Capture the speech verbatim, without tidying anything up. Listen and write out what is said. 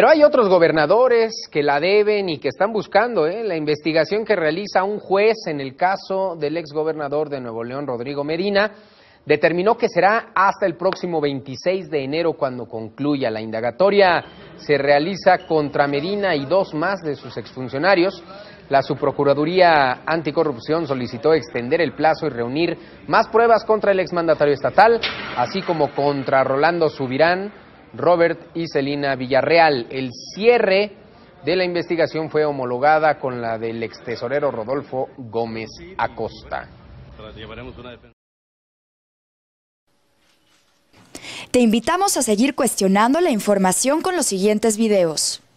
Pero hay otros gobernadores que la deben y que están buscando ¿eh? la investigación que realiza un juez en el caso del exgobernador de Nuevo León, Rodrigo Medina, determinó que será hasta el próximo veintiséis de enero cuando concluya. La indagatoria se realiza contra Medina y dos más de sus exfuncionarios. La Subprocuraduría Anticorrupción solicitó extender el plazo y reunir más pruebas contra el exmandatario estatal, así como contra Rolando Subirán, Robert y Celina Villarreal. El cierre de la investigación fue homologada con la del extesorero Rodolfo Gómez Acosta. Te invitamos a seguir cuestionando la información con los siguientes videos.